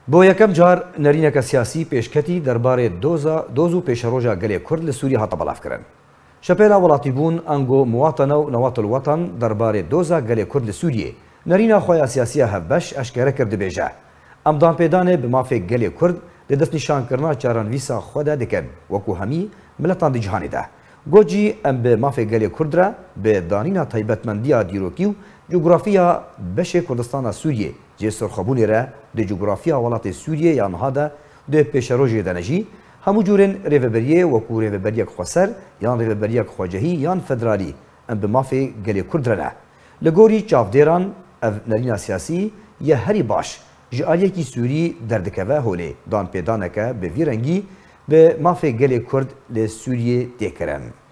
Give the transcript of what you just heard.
بۆ یەکەم جار نەرینەکە سیاسی پێشکەتی دەربارەی دۆز و پێشەڕۆژە گەلێ کورد لە سووریە هاتە بەڵافکردن. شەپێلا وڵاتی بوون ئەنگۆ مواتەنە و نەوات الوەتەن دەربارەی دۆزە گەلێ کورد لە سووریە نەرینە خۆیان سیاسیە هەبەش ئەشکێرە کرد دەبێژە. ئەم دانپێدانێ بە مافێک گەلێ کورد لە دەستنیشانکردنا چارەنویسا خۆدا دەکەن وەکو هەمی ملەتان جیهانیدا. گۆجی ئەم بە مافێک گەلێ کوردرە بە دانینا تایبەتمەندیە دیرۆکی و جوگرافیا بەشێ کوردستانە سووریە جێ سەرخەبوونێرە دە جوگرافیا وڵاتی سووریە یان هادا دێ پێشەڕۆژێ دەنەژی هەموو جورên rêveberiye wekû rêveberiyek xweser yan rêveberiyek xwecehî yan federalî em bi mafê gelê Kurd re ne. Li gorî çavdêran ev nerîna siyasî ye herî baş ji aliyekî Sûrî derdikeve holê danpêdaneke bi vî rengî bi mafê gelê Kurd li Sûriyê têkirin.